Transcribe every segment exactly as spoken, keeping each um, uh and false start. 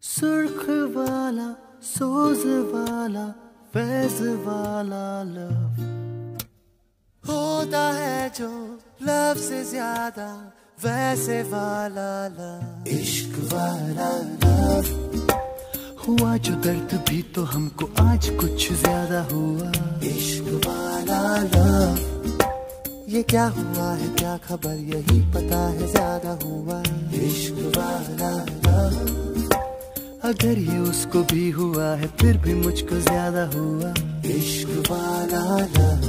सुर्ख वाला सोज वाला फैज वाला लव होता है जो लव से ज्यादा वैसे वाला लव, इश्क वाला लव। हुआ जो दर्द भी तो हमको आज कुछ ज्यादा हुआ, इश्क वाला लव। ये क्या हुआ है क्या खबर यही पता है ज्यादा हुआ, इश्क वाला लव। अगर ये उसको भी हुआ है फिर भी मुझको ज्यादा हुआ, इश्क वाला लव।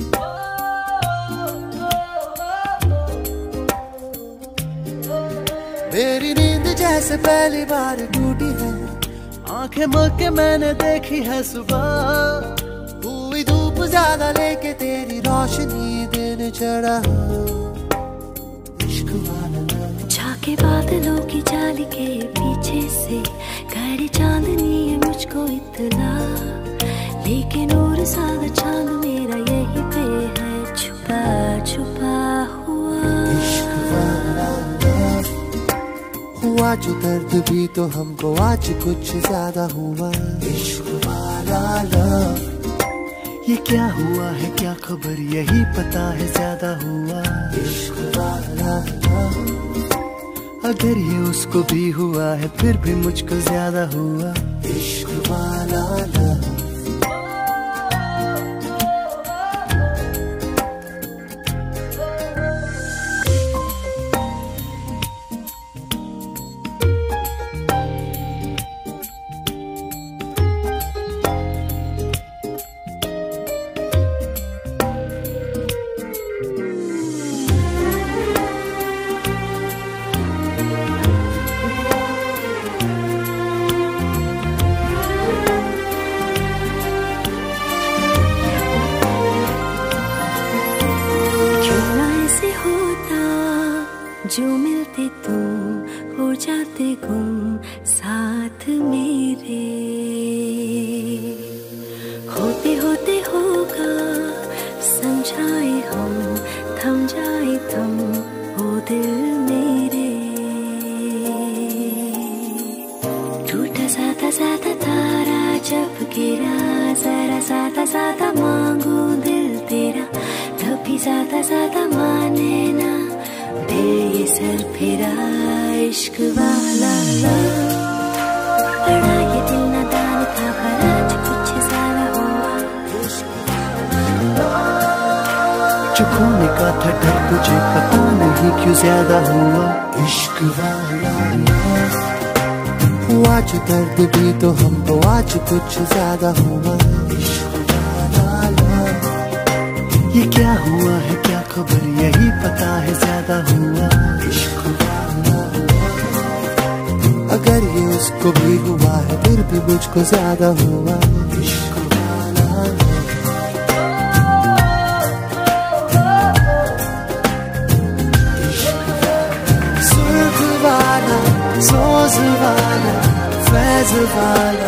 मेरी नींद जैसे पहली बार टूटी है, आंखें मल के मैंने देखी है सुबह। हुई धूप ज्यादा लेके तेरी रोशनी दिन चढ़ा, इश्क वाला लव। झाके बादलों की जाली के पीछे से खड़ी चांदनी है मुझको इतना, लेकिन और सादा चांद मेरा यही पे है छुपा छुपा हुआ, इश्क वाला लव। हुआ जो दर्द भी तो हमको आज कुछ ज्यादा हुआ, इश्क वाला लव। ये क्या हुआ है क्या खबर यही पता है ज्यादा हुआ, इश्क वाला लव। अगर ये उसको भी हुआ है फिर भी मुझको ज्यादा हुआ, इश्क वाला लव। जो मिलते तुम हो जाते गुम साथ मेरे, होते होते होगा समझाए हम थम जाए तुम हो दिल मेरे। टूटा साता साता तारा जब गिरा, जरा साता साता मांगू दिल तेरा, तभी साता साता माने ना ये सर फिरा, इश्क वाला लव। बड़ा ये दिल नादान था पर आज कुछ सारा हुआ, इश्क वाला लव। जो खोने का था डर तुझे पता नहीं क्यों ज्यादा हुआ, इश्क वाला लव। हुआ जो दर्द भी तो हमको आज कुछ ज्यादा हुआ, इश्क वाला लव। ये क्या हुआ है क्या खबर यही पता है ज्यादा हुआ, इश्क वाला लव। अगर ये उसको भी हुआ है फिर भी मुझको ज्यादा हुआ, इश्क वाला लव। सुर्ख वाला सोज वाला फैज वाला,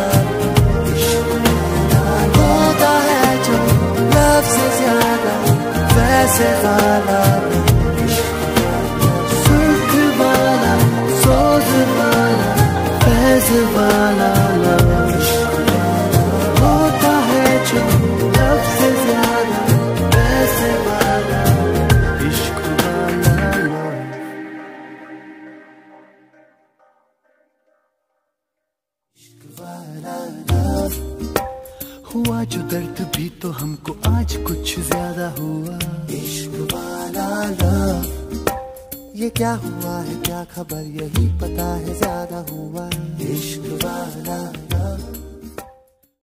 होता है जो लव से ज्यादा वैसे वाला, सुर्ख वाला सोज वाला फैज वाला लव। होता है जो लव से ज्यादा वैसे वाला, इश्क वाला लव। इश्क वाला लव। हुआ जो दर्द भी तो हमको आज कुछ ज्यादा हुआ, इश्क वाला लव। ये क्या हुआ है क्या खबर यही पता है ज्यादा हुआ, इश्क वाला लव।